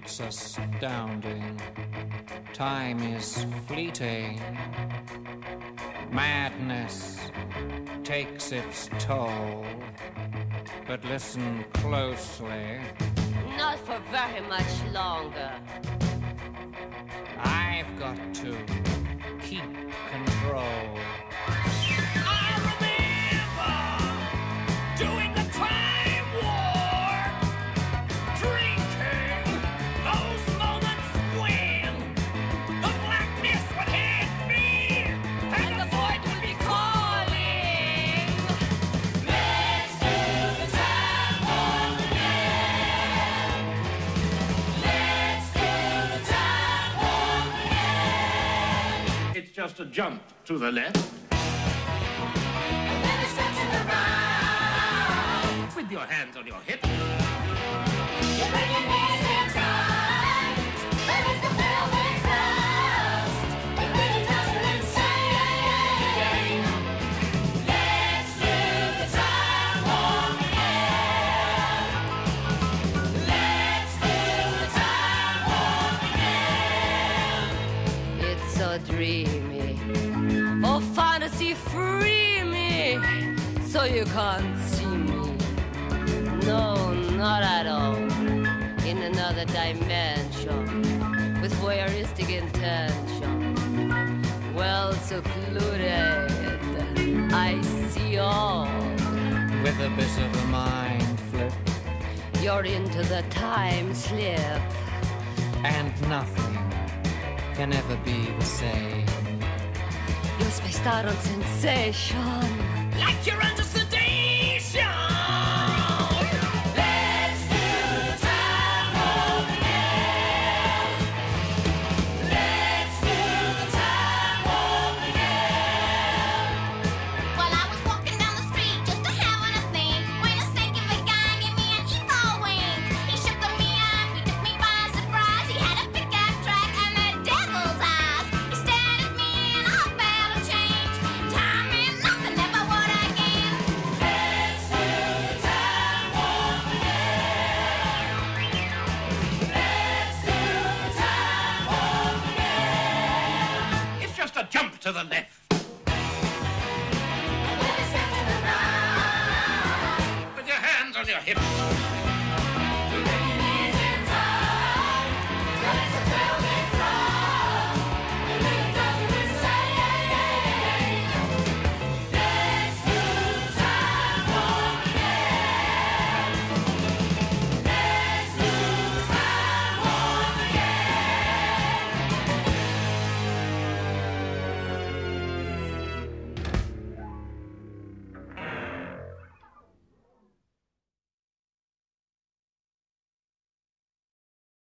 It's astounding. Time is fleeting. Madness takes its toll. But listen closely. Not for very much longer. I've got to keep control. I remember doing the time war, drinking those moments when the blackness would hit me and the void would be calling. Let's do the time warp again. Let's do the time warp again. It's just a jump to the left. And then a stretch in the right. With your hands on your hips. You bring your knees in tight. There is the pelvic thrust. It really does you insane. Let's do the time warp again. Let's do the time warp again. It's so dreamy. Oh, fantasy, free me. So you can't see me. No, not at all. In another dimension. With voyeuristic intention. Well secluded. I see all. With a bit of a mind flip. You're into the time slip. And nothing can ever be the same. You're spaced out on sensation. Like you're under sedation. Let's do the time warp again. Let's do the time warp again. Well, I was walking down the street just a having a thing when a stinking big guy gave me an evil wink. He shook me up, he took me by surprise. He had a pickup truck and the devil's eyes. He stared at me and I felt a change. Time and nothing ever would again. Let's do the time warp again. Let's do the time warp again. It's just a jump to the left.